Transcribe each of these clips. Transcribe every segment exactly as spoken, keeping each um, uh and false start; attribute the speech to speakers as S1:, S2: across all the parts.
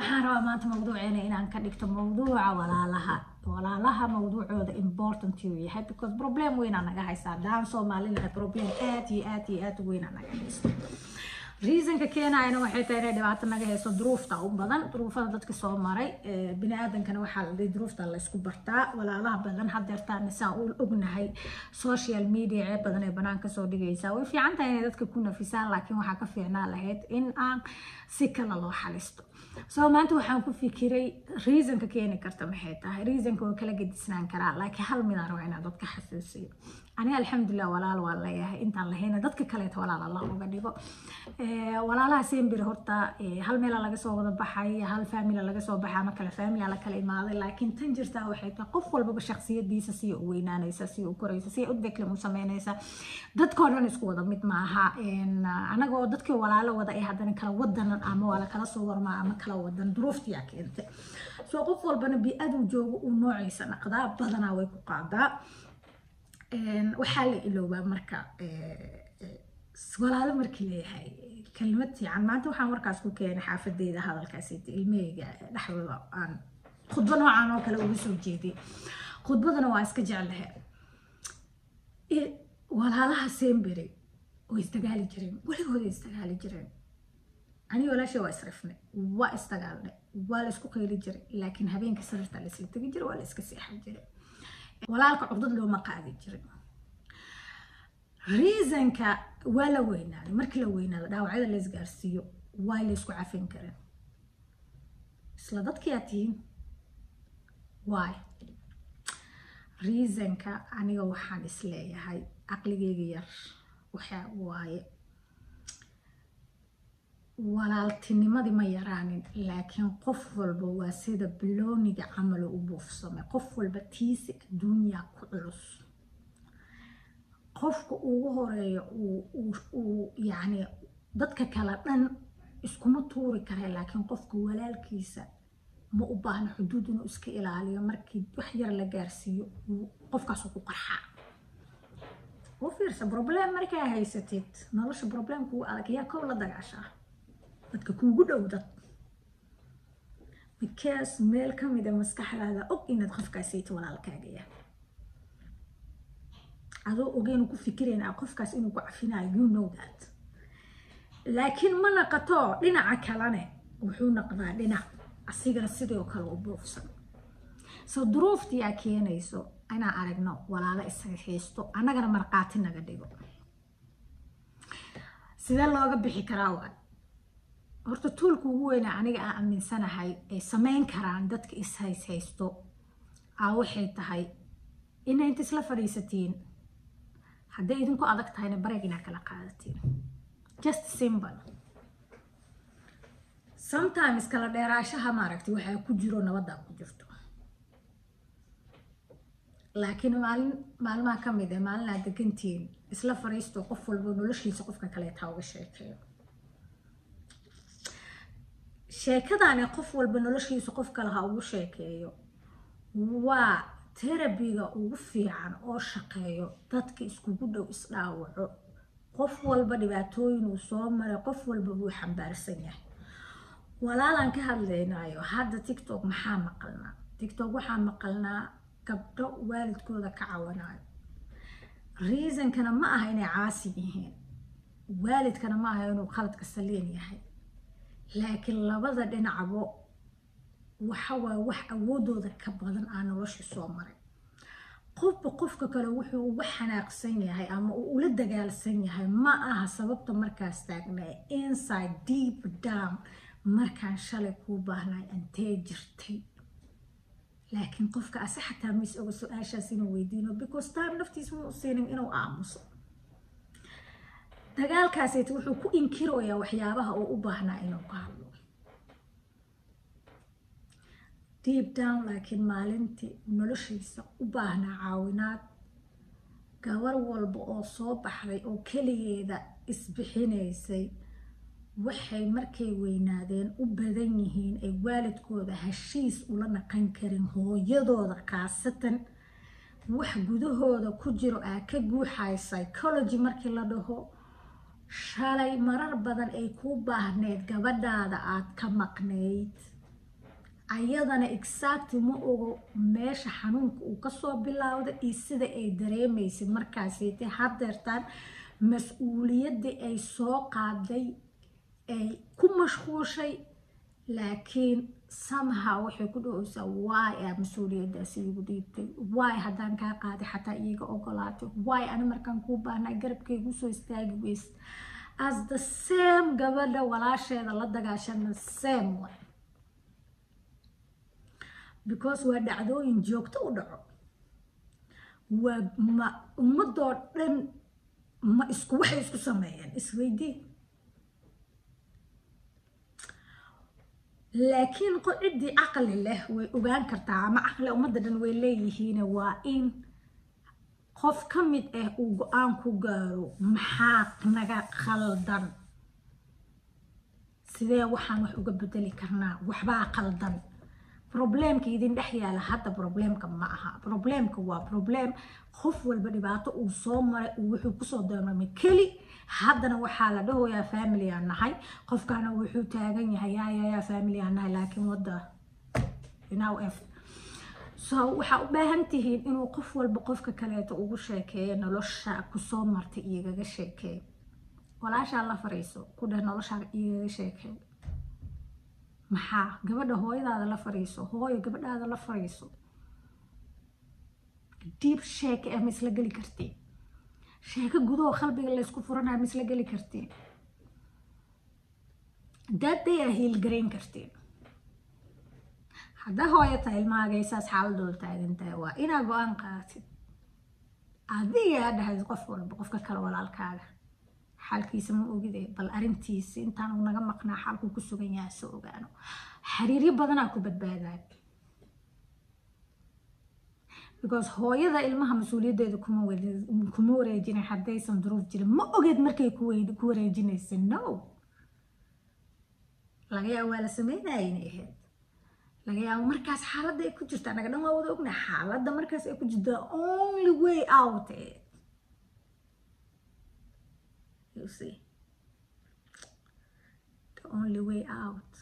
S1: waxaan maanta mawduuceena inaan ka dhigto mawduuca walaalaha walaalaha mawduucooda important uu yahay because problem weyn aan naga haysaa daan Soomaalida problem aad iyo aad iyo aad weyn aan naga haysto reason ka keenayna waxay tahay inay dhibaato naga hayso duruufta u badan duruufada dadka soo maray bini aadankana waxa la dhigay duruufta la isku bartaa walaalaha badan hadeertaan nisaan u ognahay social media ee badan ee banaanka soo dhigaysa way fiican tahay inay dadka ku nafisaan laakiin waxa ka fiicnaa lahayd in aan si kala loo xalisto soo maanta waxaan ku fikiray reason ka keeni karta maxay tahay reason ka oo kala gedisnaan karaa laakiin hal mid aan rabaa dadka xasuusiyo aniga alxamdulillah walaal waa leeyahay intaan lahayn dadka kale ee walaal Allah uga dhigo ee walaalaha sembir horta hal meel laga soo wada baxay hal family laga soo baxay ama kala family la kala imaaday laakiin tan jirta waxay tahay qof walba shakhsiyadiisa si uu weynaanaysa si uu koraysa si uu dekle mu sameynaysa dadka dhan isku wada mid ma aha in anaga oo dadka walaalo wada ay hadana kala wadan ama wala kala soo warma ama kala wadan duruuftiya keentay soo qof walbana bi'adu joogo uu noociisa naqdaa badana way ku qaadaa een waxa la iloobaa marka ee walaalo markii leeyahay كلمة عن ما أنت وحنا مركز كوكين حافظ ذي هذا الكاسيت الميجا نحو عن خطبنا عنه كلا وبسوي جدي خطبنا واسك جعلها إيه ولا لها سيمبري ويستقال جرين ولا هو يستقال جرين أنا ولا شيء واسرفني واستقالنا ولا اسكو قيل جرين لكن هبين كسرت على سلت جرين ولا اسك سيح جرين ولا لك عضد له مقعد جرين reason ka wala weynaado markii la weynaado dhaawacada la isgaarsiyo way la isku cafin kareen isla dadkii atiin why reason ka aniga waxaan isleeyahay aqligeyga yar waxa waaye walaaltinimadii ma yaraanin laakiin qof walba waa sida blooniga camal u buufsamay qof walba tiisi adduunyo ku culus qofku ugu horeeyo uu uu yaani dadka kala dhan iskuma tuuri kare laakiin qofku walaalkiisa ma u baahna xuduud inuu iska ilaaliyo markii wax yar la gaarsiiyo qofkaas uu qarxaa oo fiirsa problem markaa haysatid nolosha problemku adag yaa koob la dagaashaa dadka kuugu dhow dad because meel ka mid ah maskaxdaada og inaad qofkaas ay walaalkaaga yahay adoo ogeyn ku fikireen qofkaas inuu ku cafinayo you know that laakiin ma naqato dhinaca kalane wuxuu naqdaa dhinac asiga sidoo kale u buufsan soo duruuftii ay keenayso ana aragno walaalo isaga haysto anagana marqaati naga dhigo sida looga bixi karaa waa horta toolku ugu weyn aniga aan aaminsanahay ay sameyn karaan dadka is haysto aa waxay tahay inay inta isla fadhiisatiin hadday idinku adag tahayna bareeg inaad kala qaadatiin just simple sometimes kala dheeraashaha maaragtay waxa ku jiro nabadda ku jirto laakiin maalin maalmaha ka mid ah maalin aad degantiin isla fariisto qof walba noloshiisa qofka kale taa uga sheekeeyo sheekadani qof walba noloshiisa qof kale ha ugu sheekeeyo waa terabiga ugu fiican oo shaqeeyo dadka isku dhow isdhaawaco qof walba dhibaatooyin uu soo maray qof walba uu xambaarsan yahay walaalan ka hadlaynayo hadda TikTok maxaa maqalnaa TikTok waxa maqalnaa gabdho waalidkooda ka caawinayo reason kana ma aha inay caasi yihiin waalidkana ma aha inuu khalad ka saleen yahay laakiin labada dhinacba waxa waa wax awoodooda ka badan aan nolosha soo maray qofba qofka kale wuxuu uga xanaaqsan yahay ama uu la dagaalsan yahay ma aha sababta markaas taagnaa inside deep down markaan shalay ku baahnay antee jirtay laakiin qofka asaxtaa mis uga su'aashaas inuu weydiino because time naftiisa ma siinin inuu aamuso dagaalkaas wuxuu ku inkirooyaa waxyaabaha uu u baahnaa inuu ka hadlo deep down laakiin maalintii noloshiisa u baahnaa caawinaad gabar walba oo soo baxday oo kaligeeda isbixinaysay waxay markay weynaadeen u badan yihiin ay waalidkooda heshiis ula naqan karin hooyadooda qaasatan wax gudahooda ku jiro aa ka guuxay psychology markii la dhaho shalay marar badan ay ku baahneed gabadhaada aad ka maqneyd ayadana exact ma ogo meesha xanuunka uu kasoo bilowda iyo sida ay dareemaysa markaasite hadeertaan mas-uuliyadda ay soo qaaday ay ku mashquushay laakiin somehow waxay ku dhahaysaa why aa mas-uuliyaddaasi igu dhiibtay why haddaan kaa qaaday xataa iiga ogolaatay why ani markaan kuu baahnaa garabkaygu soo istaagi weys as the same gabadha walaasheeda la dagaashana same way because waa dhacdooyin joogto u dhaco waa ma ummadoo dhan ma isku waxay isku sameeyeen isweydii laakiin ciddii caqli leh way ogaan kartaa ama caqli ummadda dhan way leeyihiin waa in qof ka mid ah uu go-aan ku gaaro maxaa naga khaldan sidee waxaan wax uga bedeli karnaa waxbaa khaldan problemka idin dhex yaala hadda problemka ma aha problemka waa problem qof walba dhibaato uu soo maray uu wuxuu kusoo doonamay keli haddana waxaa la dhahoyaa family aan nahay qofkaana wuxuu taagan yahay yaa family aan nahay laakiin wadda now if so waxaa u baahan tihiin inuu qof walba qofka kaleeto ugu sheekeeyo nolosha kusoo martay igaga sheekeeyo walaashaa la fariiso ku dheh noloshaa igaga sheekeeyo maxaa gabadha hooyadaada la fariiso hooyo gabadhaada la fariiso deep sheeke ah ma isla geli kartiin sheeko gudaho qalbiga laysku furanayo ma isla geli kartiin daaday aa hiilgarayn kartiin haddaa hooyo tahay ilmaagaysaas xaaladooda taagan tahay waa inaa go-aan qaatid adiga aa dhahayd qof walba qofka kale walaalkaaga xaalkiisa ma ogide bal arintiisa intaan uu naga maqnaa xaalku ku sugan yahay soo ogaano xiriiryo badanaa ku badbaadaan because hooyada ilmaha mas-uuliyaddeeda kuma kuma wareejinay haddaysan duruuf jirin ma ogeed markay ku ku wareejinaysa no laga yaabo waa la sameynaya inay ahayd laga yaabo markaas xaaladda ay ku jirta anaga dhan waa wada ognaa xaaladda markaas ay ku jirta only way out eh you see the only way out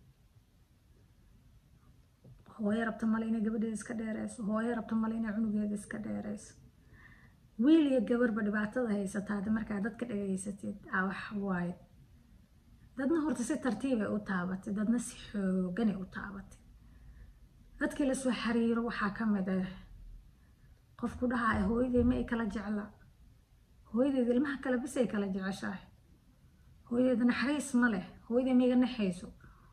S1: hooyo rabta male inay gabadheeda iska dheerayso hooyo rabta male inay cunugeeda iska dheerayso wiil iyo gabarba dhibaatada haysataa hadda markaa dadka dhageysatid aa wax waaye dadna horta si tartiibay u taabatay dadna si xooganay u taabatay dadkii la soo xiriiro waxaa ka mid ah qofku dhahaa hooyadey ma ay kala jecla hooyadeeda ilmaha kale bis ay kala jeceshahay hooyadeeda naxariis ma leh hooyadey ma iga naxayso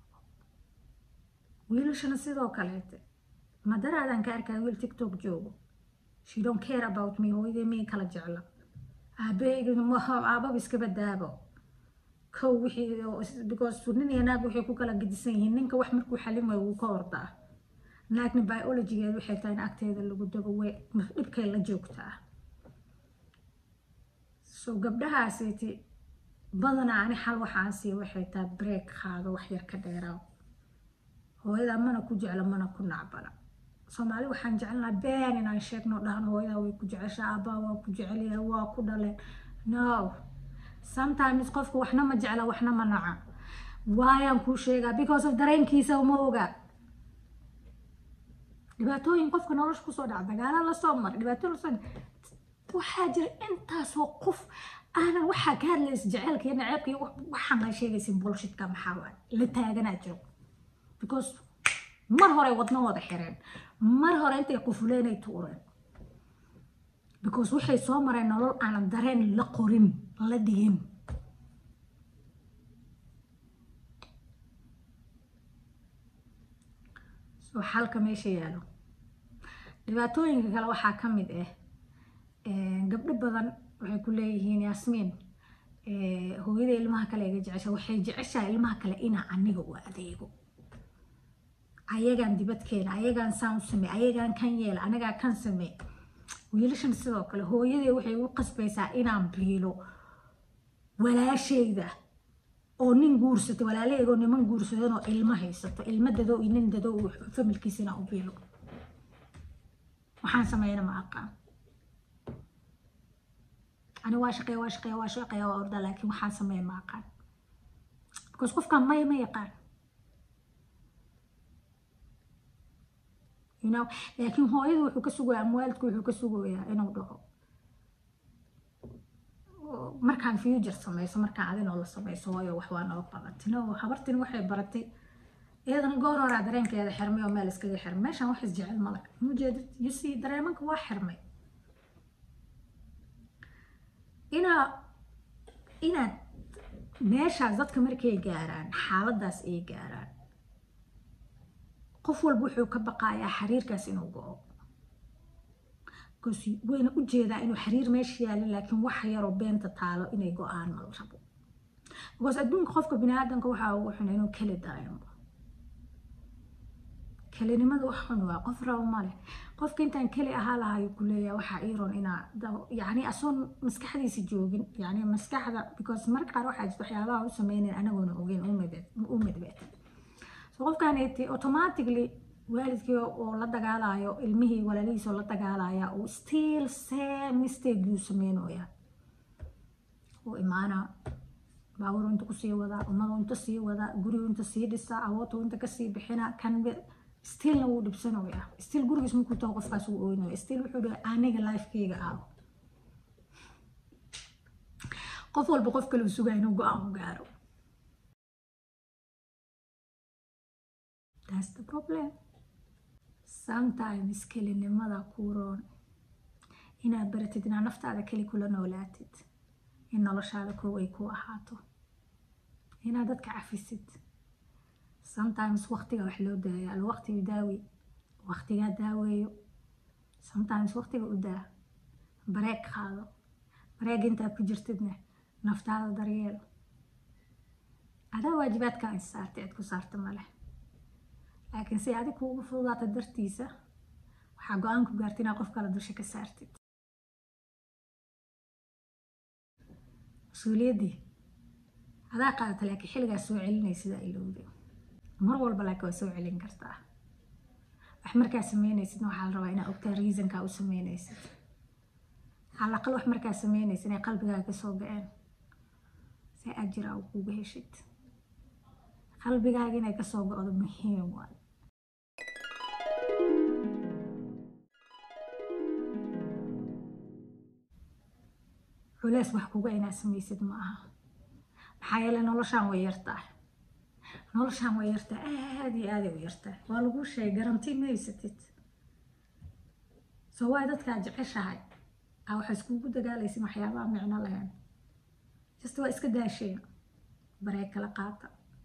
S1: wiilashana sidoo kaleete madaraadaan ka arkaa wiil tiktok joogo she don't care about me hooyadey ma kala jecla aabahayga aababa iska badaabo kow wixii because nin iyo naag waxay ku kala gedisan yihiin ninka wax markuu xalin waayo wuu ka ordaa naagna biologygeeda waxay tahay in agteeda lagu dago way dhibkay la joogtaa so gabdhahaasiti badanaa ani xal waxaan siiya waxay tahay break qaado wax yar ka dheeraaw hooyada mana ku jecla mana ku nacbala soomaali waxaan jecelnaa been inaan sheegno dhahno hooyada way ku jeceshaa aabaa waa ku jecelyahay waa ku dhaleen no sometimes qofku waxna ma jecla waxna ma naca waayaan kuu sheegaa because of dareenkiisa uma oga dhibaatooyin qofka nolosha kusoo dhaca dagaala lasoo maray dhibaatooyin lasoo waxaa jira intaasoo qof aanan waxaa ka hadlaysa jaceylka iyo naceebka iyo waxaan la sheegaysin bullshitka maxaa waay la taaganaa jiro because mar hore wadnahooda xireen mar hore intay qufuleenay tuureen because waxay soo mareen nolol aanan dareen la qorin la dhigin so xalka meesha yaalo dhibaatooyinka kale waxaa ka mid ah gabdho badan waxay ku leeyihiin yaasmiin hooyada ilmaha kale iga jecesha waxay jeceshahay ilmaha kale inaa aniga u adeego ayagaan dibadkeena ayagaan saan u samey ayagaan kan yeela anagaa kan samey wiilashan sidoo kale hooyadee waxay u qasbaysaa inaan biilo walaashayda oo nin guursato walaalaheega oo niman guursadeen oo ilmo haysato ilmo dado iyo nin dado familkiisa inaan u biilo waxaan sameyna ma aqaan أنا واشقي واشقي واشقي وأرد لكن وحان سمي ما قال because قف كان ما ما يقال you know laakiin hooyadu wuxuu ka sugayaa amwaalku wuxuu ka sugayaa inuu dhaho markaan future samayso markaan adinoo la samayso hooyo wax waa noo qabatino habartin waxay baratay iyadana goor hore dareenkeeda xirmay oo meel iskaga xirmay meeshaan wax is jecel ma leh mujeedid you see dareemanka waa xirmay ina ina meeshaas dadka markay gaaraan xaaladaas ay gaaraan qof walba wuxuu ka baqayaa xiriirkaas inuu go'o because wayna u jeedaa inuu xiriir meesha yaalin laakiin wax yaroo beenta taalo inay go'aan ma rabo because adduunka qofka bini'aadanka waxaa ugu xun inuu keli dareemo kelinimada wax xun waa qof rabo ma leh qofka intaan keli ahaa lahayo ku leeyahay waxaa iiron inaa yacni asoon maskaxdiisa joogin yacni maskaxda because marka qaar waxaa jirta waxyaabaha u sameynayn anagoona ogeyn u midbeeta so qofkaan eeti automatically waalidkii oo la dagaalayo ilmihii walaalihiis oo la dagaalaya oo still same mistake uu sameynaya oo imaana baawur inta ku sii wada umada inta sii wada guriga inta sii dhisa awooto inta ka sii bixina kan still wuu dhibsanaya still gurigiis ma ku tago qofkaas uu ooynayo still wuxuu dhahay aniga lifekeyga ah qof walba qof kale uu sugaa inuu go'aan u gaaro that's the problem sometimes kelinimada kuuroon inaad baratid inaad naftaada keli kula noolaatid in noloshaada koow ay ku ahaato inaad dadka cafisid sometimes waqtiga wax loo daaya al waqtiga daawi waqtiga daaweeyo sometimes waqtiga u daa break qaado break inta ku jirtidna naftaada daryeel adaa waajibaadka ay saartay cid ku saarta male laakiin si adiga kuugu fududaata dartiisa waxaa go'aan ku gaartay inaad qof kale dusha ka saartid mas-uuliyaddii adaa qaadata laakiin xilligaas soo celinaysid aa ilowday mar walba laakiin waa soo celin kartaa wax markaa sameynaysidna waxaa la rabaa inaad ogtaa reasonkaa u sameynaysid على الأقل wax markaa sameynaysa inay qalbigaaga ka soo go'een si ajir ah kuugu heshid qalbigaaga inay ka soo go'do muhiim waa culays wax kuga inaad samaysid ma aha maxaa yeelay noloshaan way yartaa noloshaan way yartaa aad iyo aad u yartaa waa lagu sheegay garanti ma haysatid soo waa dadka jeceshahay waxa iskugu dagaalaysin waxyaabaha micno lahayn just waa iska daasheen bareeg kala qaata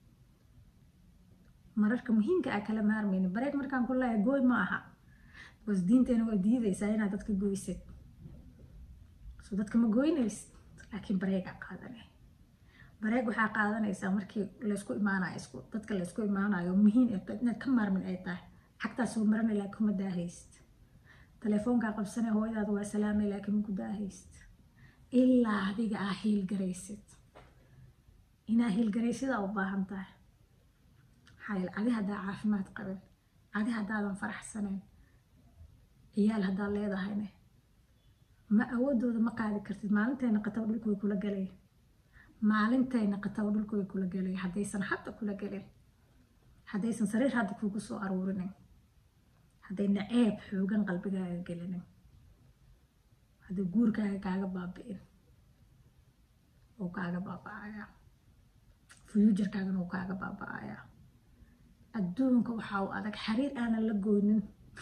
S1: mararka muhiimka ah kala maarmaynin bareeg markaan ku leeyahay gooy ma aha bas diinteena way diidaysaa inaad dadka gooysid soo dadka ma gooynaysid laakiin bareeg aa qaadanay bareeg waxaa qaadanaysaa markii laysku imaanayo isku dadka laysku imaanayo muhiim ah inaad ka maarmin ay tahay xagtaa soo maranay laakiin kuma daahaysid telefoonka qabsanay hooyadaada waa salaamay laakiin ku daahaysid ilaa adiga ah hiil garaysid inaa hiil garaysida u baahan tahay xayl adi haddaa caafimaad qabin adi haddaadan faraxsanayn ciyaal haddaa leedahayne ma awoodooda ma qaadi kartid maalintayna qataw dhulku way kula galay maalintayna qataw dhulku way kula galay haddaysan hadda kula galin haddaysan sariir hadda kuugu soo aruurinin hadday naceeb xoogan qalbigaaga gelinin hadday guurkaaga kaaga baabi'in oo kaaga baaba'aya fuujarkaagana uu kaaga baaba'aya adduunka waxaa u adag xiriir aanan la gooynin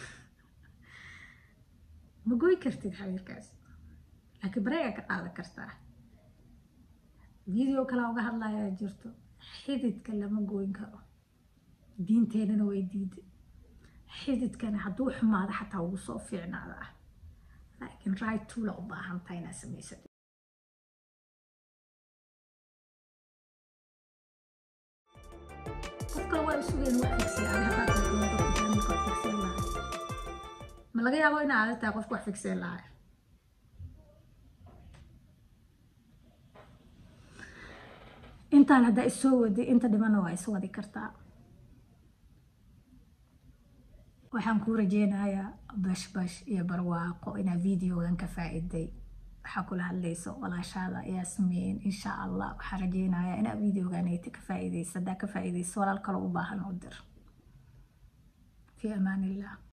S1: ma gooy kartid xiriirkaas laakiin bareega ka qaadan kartaa video kale uga hadlayaa jirto xididka lama gooyn karo diinteenana way diiday xididkana hadduu xumaado xataa ugu soo fiicnaada ah laakiin right tool u baahan tahay inaad samaysid qofka waa isugeen wax fiksay ama haddaad qofka fiksay lahay ma laga yaabo inaad tahay qofka wax fiksay lahay intaan haddaa isoo waday inta dhimana waa is wadi kartaa waxaan ku rajeynayaa bash bash iyo barwaaqo inaa videogan ka faa'iiday waxaa kula hadlayso walaashaada Yaasmiin insha Allah waxaan rajeynayaa inaa videogan ay ka faa'iidayso hadaa ka faa'iidayso walaal kale u baahan u dir fi amaan illah.